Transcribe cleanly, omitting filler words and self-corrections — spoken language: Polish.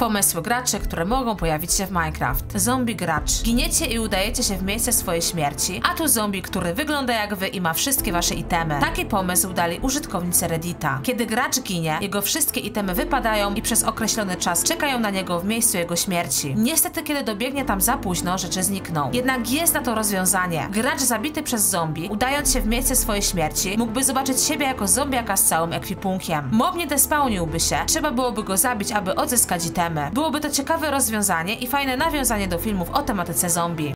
Pomysły graczy, które mogą pojawić się w Minecraft. Zombie gracz. Giniecie i udajecie się w miejsce swojej śmierci, a tu zombie, który wygląda jak wy i ma wszystkie wasze itemy. Taki pomysł dali użytkownicy Reddita. Kiedy gracz ginie, jego wszystkie itemy wypadają i przez określony czas czekają na niego w miejscu jego śmierci. Niestety, kiedy dobiegnie tam za późno, rzeczy znikną. Jednak jest na to rozwiązanie. Gracz zabity przez zombie, udając się w miejsce swojej śmierci, mógłby zobaczyć siebie jako zombiaka z całym ekwipunkiem. Mob nie despawniłby się, trzeba byłoby go zabić, aby odzyskać itemy. Byłoby to ciekawe rozwiązanie i fajne nawiązanie do filmów o tematyce zombie.